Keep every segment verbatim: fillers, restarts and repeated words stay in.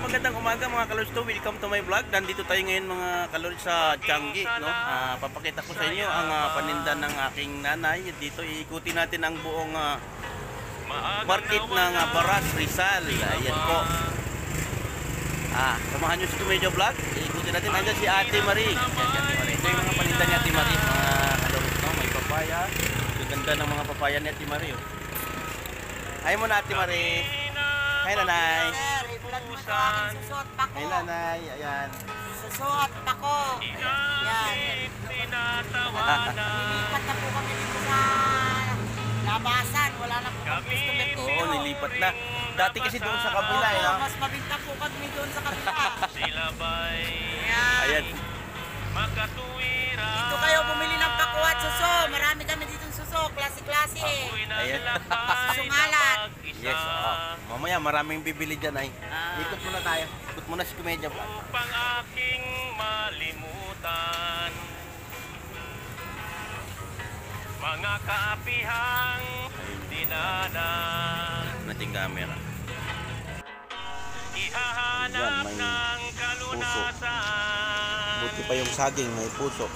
magandang umaga mga kalords. Welcome to my vlog. Nandito tayo ngayon mga kalords sa Changi, no? Uh, papakita ko sa inyo ang uh, paninda ng aking nanay. Dito iikutin natin ang buong uh, market ng uh, Baras, Rizal. Ayan po. Ah, samahan nyo si Kumedyo Vlog. Iikutin natin. Nandiyan si Ate Marie. Ayan, si Ate Marie. Ito yung mga paninda ni Ate Marie, mga kalords, no? May papaya. Ganda ng mga papaya ni Ate Marie, oh. Ay mo na Ate Marie. Hi nanay. Susot pa ko. Hi nanay. Ayan. Susot pa ko. Ayan. Nilipat na po kami dito sa labasan. Wala na po kami customer dito. Oo, nilipat na. Dati kasi doon sa kabila. Oo, eh, mas mabinta po kami doon sa kabila. Ayan. Ayan. Dito kayo bumili ng pako at suso. Marami kami dito suso. Klase-klase. Ayan. Susungalan. Yes, oo. Mamaya maraming bibili dyan ay. Ah. Ikot muna tayo. Ikot muna si Kumedyo Vlog. Upang aking malimutan mga kaapihang dinanan. Nating camera. Ihahanap Ayan, may ng kalunasan. Buti pa yung saging, may puso.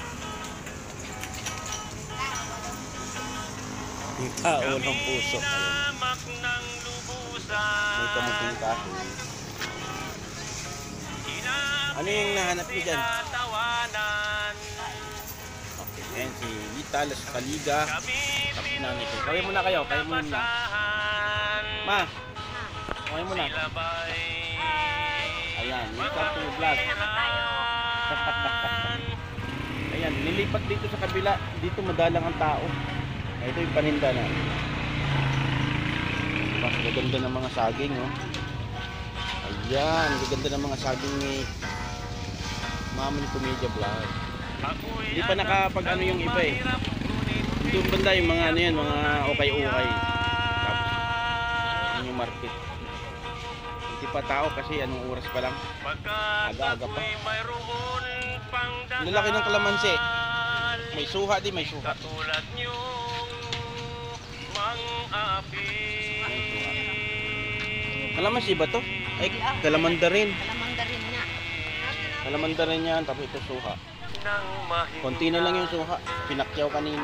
Yung tao ng puso. Ayan. Namak ng lubusan. May kamuting kahoy. Ano yung nahanap niyo dyan? Tinatawanan. Okay, ayan si Lita Las Kaliga. Kami Tapos namin ito. Kawin muna kayo, kawin muna muna. Ma, kawin muna. Silabay. Ayan, Lita to Vlog. Ayan, nilipat dito sa kabila. Dito madalang ang tao. Ito yung paninda na. Mas gaganda ng mga saging, oh. Ayan, gaganda ng mga saging ni Mama ni Kumedyo Vlog. Hindi pa nakapag ano yung iba eh. Doon banda yung mga ano yan, mga ukay-ukay. Tapos, yun yung market. Hindi pa tao kasi anong oras pa lang. Aga-aga pa. Lalaki ng kalamansi. May suha din, may suha. Katulad niyong mang-api. Kalamansi ba to? Ay, kalamanda rin. Kalamanda rin nga. Kalamanda rin yan, tapos ito suha. Konti na lang yung suha. Pinakyaw kanina.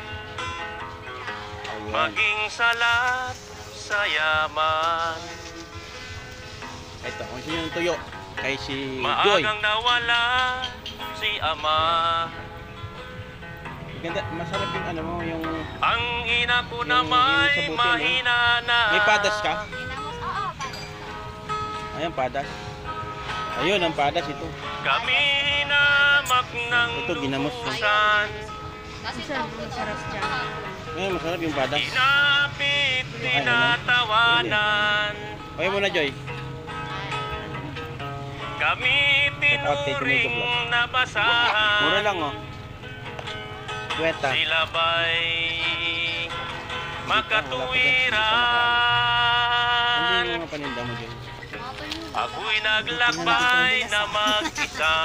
Ayan. Maging salat sa yaman. Ito, kung sino yung tuyo? Kay si Joy. Maagang nawala si ama. Ganda, masarap yung ano mo, yung... Ang ina ko Yung- na yung may sabutin, mahina na. May padas ka? Ginamos, oo, padas. Ayan, padas. Ayun, ang padas ito. Kami hinamak ng Ito, ginamos. lubusan. Kasi ito, masarap dyan. Ayun, masarap yung padas. Inapit, tinatawanan. Kaya mo na, Joy. Kami Check out kay Kumedyo tinuring Vlog. na basahan. Mura lang, oh. Kweta. Silabay makatuwiran. Hindi yung mga paninda mo, Joy. Ako'y naglakbay na mag-isa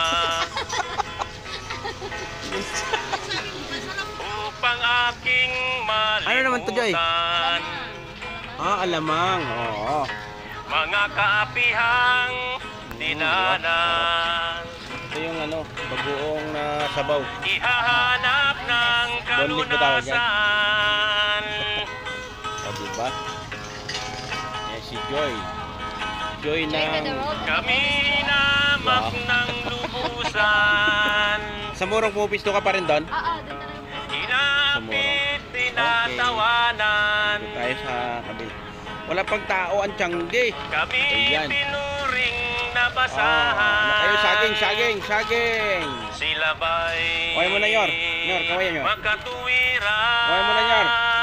upang aking malimutan. Ano naman to, Joy? Ah, alamang. Oo. Mga kaapihang dinanan. Ito yung ano, bagoong na sabaw. Ihahanap ng Bonlit ba tawag yan? kalunasan. O, diba? Yan si Joy. Joy na... Kami namak Wow. ng lubusan. Sa Morong pupisto ka pa rin doon? Oo, doon na lang. Inapit, tinatawanan. Dito tayo sa kabila. Wala pang tao ang Changi. Kami Ayan. tinuring na Ah, basahan. kayo saging, saging, saging. Silabay. Kaway mo na, Yor. Yor, kaway nyo. Makatuwiran. Kaway mo na, Yor.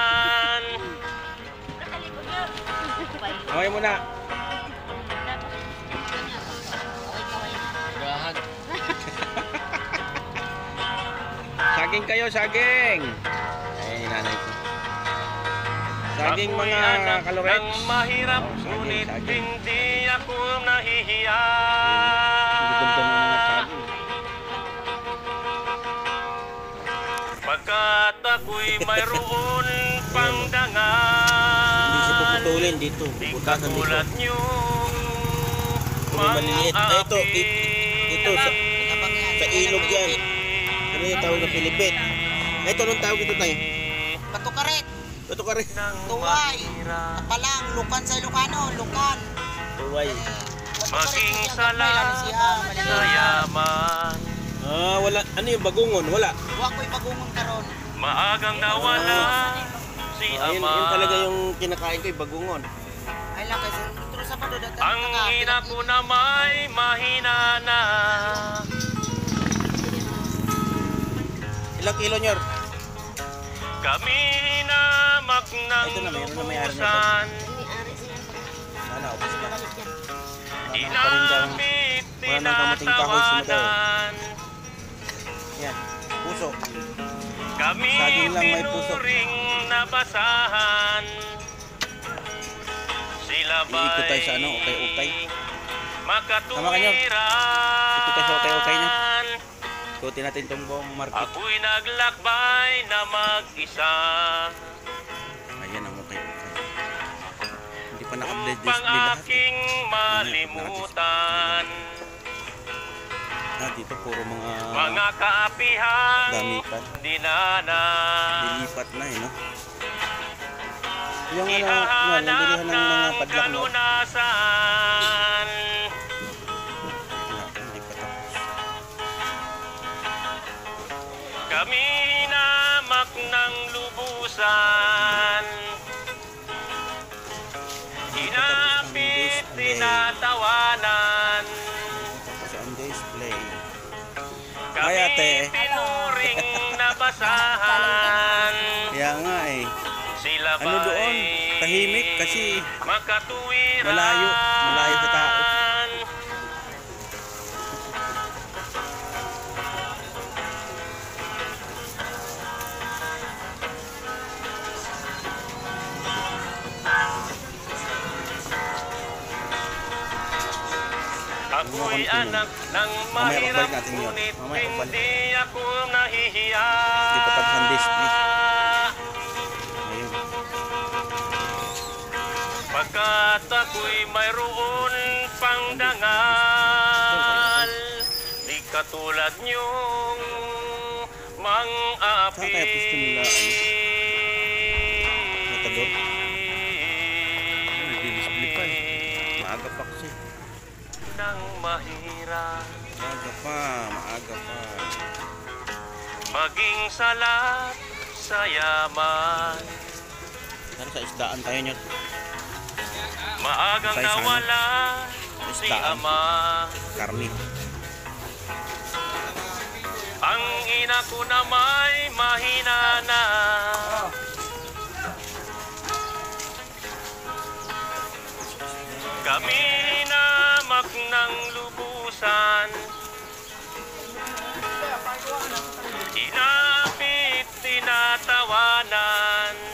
Kaway mo na. Saging kayo, saging. Ay, nanay ko. Saging Ako'y mga anak kalorets. ng mahirap, Oh, saging, ngunit saging. hindi ako nahihiya. Ang ganda ng mga saging. Pagkat ako'y mayroon pang dangal. Hindi siya puputulin dito. Di Puputasan dito. katulad niyong Ito may maliliit. Ay, ito. i- Ito, sa, sa ilog yan. Ano yung tawag na pilipit? Ay, ito, anong tawag ito tayo? Batukaret, Ito ka rin. tuway, kapalang, lukan sa Ilocano, lukan. Tuway. Maging sala sa yaman. Ah, wala. Ano yung bagungon? Wala. Huwag ko'y bagungon karon. Maagang nawala si Ah, yun, ama. yun talaga yung kinakain ko, yung bagungon. Ay lang kasi intro sa pado datan. Ang ina ko na may mahina na. Ilang kilo nyor? Kami hinamak ng Ito na, mayroon na may-ari nito. lubusan. Ano, ubos ba? Inapit, Wala nang kamuting kahoy, sumadaw. tinatawanan. Yan. Puso. Kami Saging lang may puso. pinuring nabasahan. Sila ba'y Iikot tayo sa ano, ukay-ukay. Tama ka, Nyor. makatuwiran. Ikot tayo sa ukay-ukay niya. Ikutin natin itong buong market. Ako'y naglakbay na mag-isa. Ayan ang ukay-ukay. Hindi pa naka-display Upang lahat. aking malimutan. Ah, dito puro mga Mga kaapihang damitan. dinana. Lilipat na eh, no? Yung ano, yan, yung Ihahanap bilihan ng mga ng padlak, no? kalunasan. Wala, hindi pa tapos. Kami hinamak ng lubusan. Inapit, tinatawanan. Tapos ang display. Kami Ay, ate. pinuring nabasahan. Kaya nga eh. Sila Ano doon? ba'y Tahimik kasi makatuwiran. malayo. Malayo sa tao. Ako'y anak ng Mamaya mahirap, pagbalik natin yun. ngunit Mamaya pagbalik. hindi ako nahihiya. Hindi pa tapos ang display. Ayun. Pagkat ako'y mayroon pang dangal, di katulad niyong mang-api. Saan kaya gusto nila, ano? Matador? Nagdi-display pa eh. Maaga pa kasi. Nang mahirap, Maaga pa, maaga pa. maging salat sa yaman. Tara sa isdaan tayo nyo. Maagang Sa isa, ano? nawala si Isdaan. ama. Karni. Ang ina ko na may mahina na. Kami hinamak ng lubusan. Inapit, tinatawanan.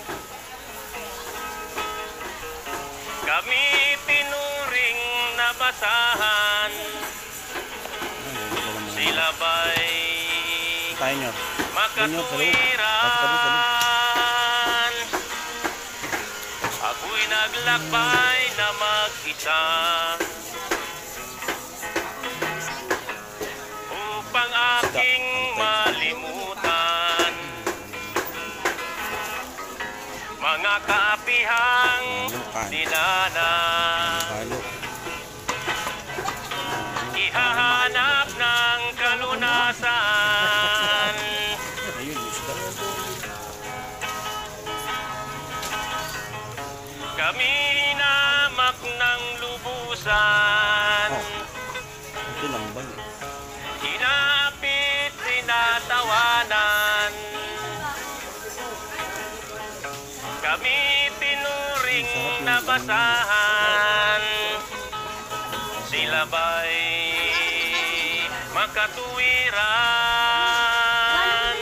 Kami pinuring nabasahan. Sila ba'y Tayo nyo. makatuwiran? Ako'y naglakbay na mag-isa upang aking malimutan mga kaapihang dinana. Halo. Ihahanap ng kalunasan. Ayun, isda. Kami hinamak ng lubusan. Ito lang ba? Hinapit, tinatawanan. Kami pinuring nabasahan. Sila ba'y makatuwiran?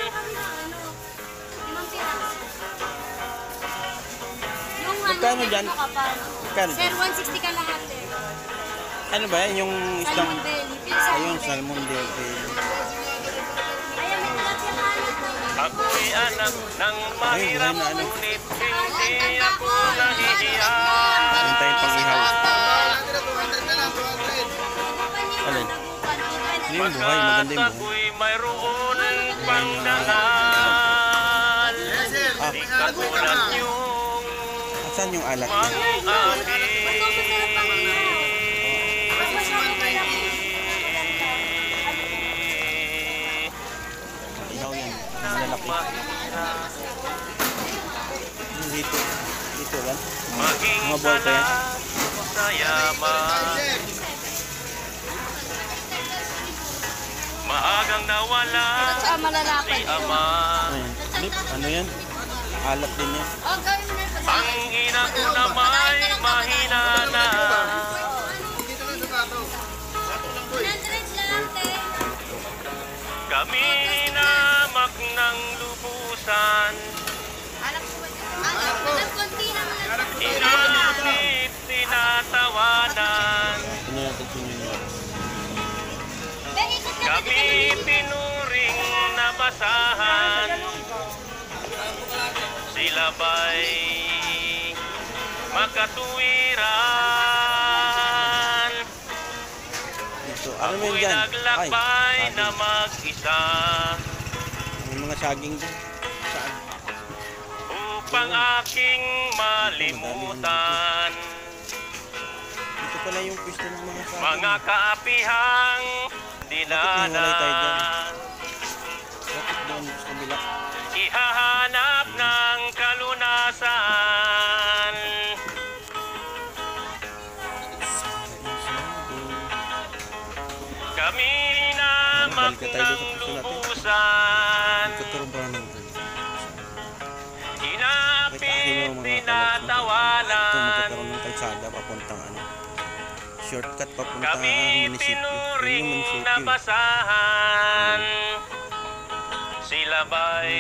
Magkano dyan? Magkano Sir, dyan? one sixty ka lahat eh. Ano ba yan? Yung islang... Salmon belly. Pure salmon Ayun, belly. salmon belly. Ayan, may tilapia ka anak na. Ako'y anak ng mahirap, Ayun, ano? ngunit hindi ako nahihiya. Ayun tayong pang-ihaw. yung buhay, maganda yung buhay. ako'y mayroon pang dangal. Di katulad niyong Saan yung alat niya? mang-api. Ihaw yan. Malalaki. Yung dito. Dito lang. Maging Mga ball pa yan. sarap sa yaman. Maagang nawala Ah, malalapad. si ama. Ayan. Lip, ano yan? Alat din yan. Oh, gawin mo na yung pasama. Ang ina ko na may mahina na. Hundreds lang, te. Kami namak ng lubusan. Alam ko ba dito? Alam ko na, konti naman. Inapit, tinatawanan. Ito na natin sinyo nyo. Ben, ikot ka Kami dito. pinuring na basahan. Sila ba'y makatuwiran? Dito. Ano mo yun Ako'y dyan? Ay, naglakbay na saging. mag-isa May mga saging din. Saan? upang aking malimutan Dito pala yung pwesto ng mga saging. mga kaapihang hiwalay tayo dyan? dinanan. Bakit doon sa kabila? Ihahanap ng kalunasan. Kami namak Balik na tayo ng doon sa pwesto natin. lubusan. Nagkakaroon pa ng Inapit, Ito tinatawanan. magkakaroon ng kalsada papuntang ano. Shortcut papuntang Kami munisipyo. Yun pinuring yung munisipyo. na basahan. Sila ba'y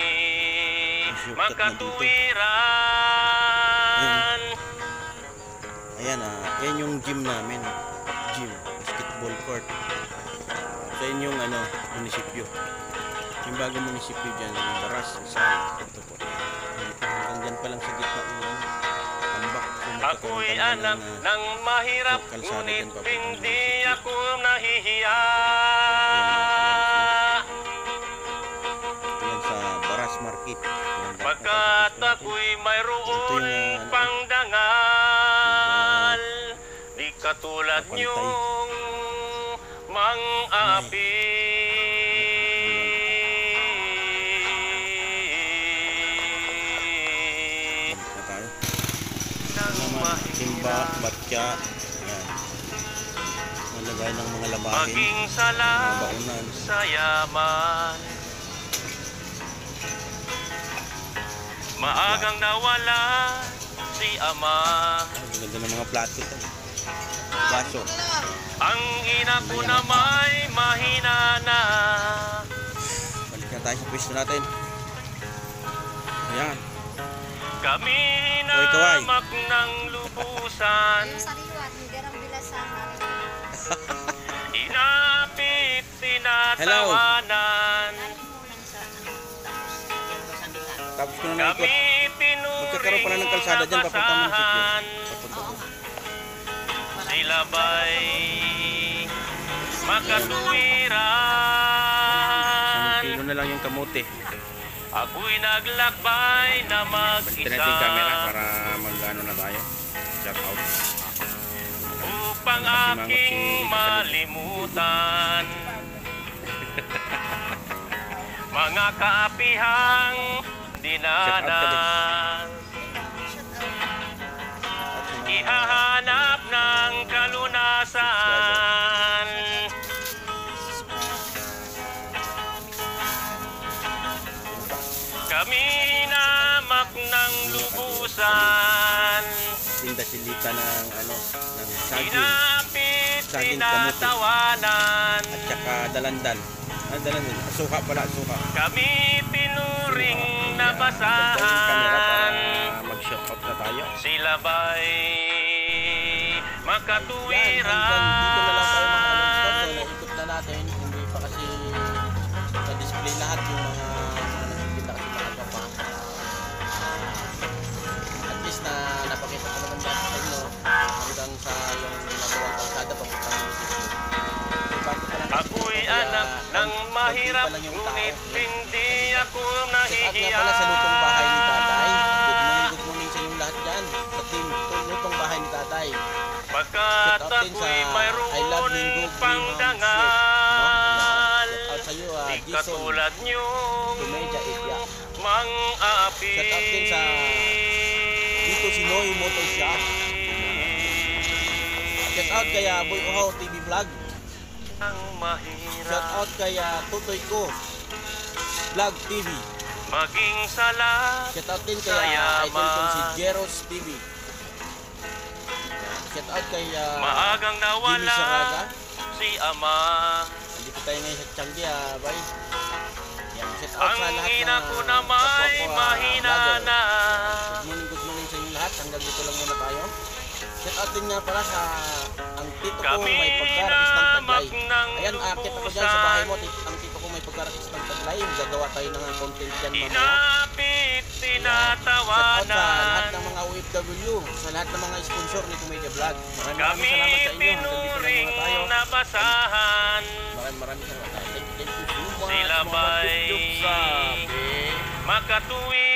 makatuwiran? Ayan ah, yan yung gym namin. Gym, basketball court. So yun yung ano, munisipyo. Yung bagong munisipyo dyan, yung Baras, Rizal. Ito po. Hanggang dyan pa lang sa gitna yung tambak. So, Ako'y magkakaroon talaga anak ng, ah, ng mahirap, kalsada ngunit dyan papuntang hindi munisipyo. ako nahihiya. Ito yan sa Baras Market. Ayan, Pagkat dyan, ako'y mayroon Ito yung, ah, ano, pang dangal. Di katulad Kapantay. niyong mang-api. Balik na tayo. Nang Naman, timba, mahirap, batya. Ayan. Malagay ng mga labahin. maging Mga salat baunan. sa yaman. Maagang nawala si ama. Ang ganda ng mga plato ito. Baso. Ang ina ko na may mahina na. Balik na tayo sa pwesto natin. Ayan. Kami Kaway, kaway. namak ng lubusan. Yung sariwa, hindi rin bilasan. Inapit, tinatawanan. Tapos ko na naikot. Kami Magkakaroon pala ng pinuring kalsada na dyan papunta munisipyo. basahan. Papunta po. Sila ba'y Isang makatuwiran? kilo na lang yung kamote. Ako'y naglakbay na Balikin natin mag-isa yung camera para mag-ano na tayo. Shout out. upang Masimangot si aking Rick sa malimutan mga kaapihang dinanan. Ihahanap ng kalunasan. Kami namak ng lubusan. Tinda silita ng ano, ng saging. Inapit, Saging kamote. tinatawanan. At saka dalandan. Ah, dalandan. Suka pala, suka. Kami pinuring na Ayan. Ganda yung camera basahan. para mag-shout out na tayo. Sila ba'y Yan, hanggang dito na lang tayo mga kalungsod. So, makatuwiran? naikot na natin. Hindi pa kasi na-display lahat yung mga nakikita kasi maaga pa. At least na napakita ko naman dyan sa inyo hanggang sa yung ginagawang kalsada papuntang munisipyo. So, bago pa lang Ako'y Nang konti mahirap, pa lang yung tao. ngunit hindi ako Shout out nga nahihiya. pala sa lutong bahay ni tatay. Good morning, good morning sa inyong lahat dyan. Sa team lutong bahay ni tatay. Pagkat Shout out din sa ako'y I Love mayroon Linggo pang Green House dangal. Shout out sa iyo, uh, Di Jason katulad niyong Tumedya Ipya. mang-api. Shout out din sa dito si Noy Motor Shop. Shout out kay uh, Boy Uhaw T V Vlog. Ang mahirap Shout out kay uh, Tutoy Ko Vlog T V. maging salat Shout out din kay sa uh, idol kong si yaman. Jeros T V. Shout out kay uh, Maagang Jimmy nawala Saraga. si Ama. Dito tayo ngayon sa Changi, ah, bay. Yan, shout out Ang sa lahat ina ng ko na kapwa may ko, ah, mahina vlogger. na. Good morning, good morning sa inyo lahat. Hanggang dito lang muna tayo. Shout out din nga pala sa ang tito ko Kami may pagkarakis ng taglay. namak ng Ayan, akit ako dyan sa bahay mo. Tit- Ang tito ko may pagkarakis ng taglay. Gagawa tayo ng ah, content dyan mamaya. Inapit, Shout out sa lahat tinatawanan. ng mga O F W, sa lahat ng mga sponsor ni Kumedia Vlog. Maraming maraming Kami salamat sa inyo. Hanggang dito lang pinuring muna tayo. nabasahan. Maraming maraming salamat. Thank you, thank you so much. Sila Mga ba'y juk-juk sabi. makatuwid